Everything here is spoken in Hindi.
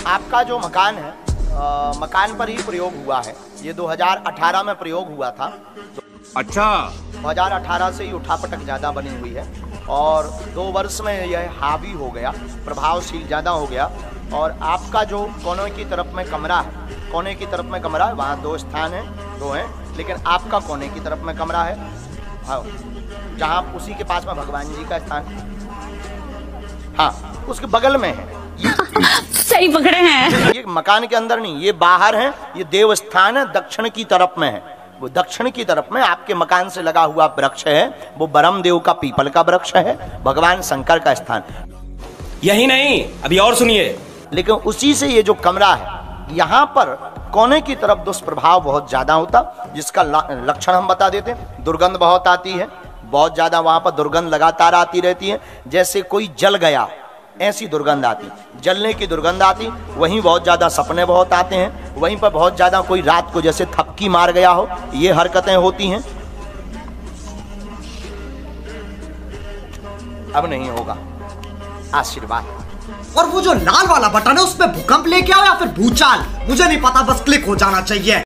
आपका जो मकान है मकान पर ही प्रयोग हुआ है। ये 2018 में प्रयोग हुआ था। अच्छा, 2018 से ही उठापटक ज़्यादा बनी हुई है और 2 वर्ष में यह हावी हो गया, प्रभावशील ज़्यादा हो गया। और आपका जो कोने की तरफ में कमरा है, कोने की तरफ में कमरा है, वहाँ 2 स्थान हैं, 2 हैं, लेकिन आपका कोने की तरफ में कमरा है, हाँ, जहाँ उसी के पास में भगवान जी का स्थान, हाँ, उसके बगल में है। सही पकड़े हैं। ये मकान के अंदर नहीं, ये बाहर है। ये देवस्थान है, दक्षिण की तरफ में है। वो दक्षिण की तरफ में आपके मकान से लगा हुआ वृक्ष है, वो ब्रह्मदेव का पीपल का वृक्ष है, भगवान शंकर का स्थान। यही नहीं, अभी और सुनिए। लेकिन उसी से ये जो कमरा है, यहाँ पर कोने की तरफ दुष्प्रभाव बहुत ज्यादा होता, जिसका लक्षण हम बता देते हैं। दुर्गंध बहुत आती है, बहुत ज्यादा वहां पर दुर्गंध लगातार आती रहती है, जैसे कोई जल गया ऐसी दुर्गंध आती, जलने की दुर्गंध आती। वहीं बहुत ज्यादा सपने बहुत आते हैं, वहीं पर बहुत ज्यादा कोई रात को जैसे थपकी मार गया हो, ये हरकतें होती हैं। अब नहीं होगा, आशीर्वाद। और वो जो लाल वाला बटन है उसमें भूकंप लेके आओ या फिर भूचाल, मुझे नहीं पता, बस क्लिक हो जाना चाहिए।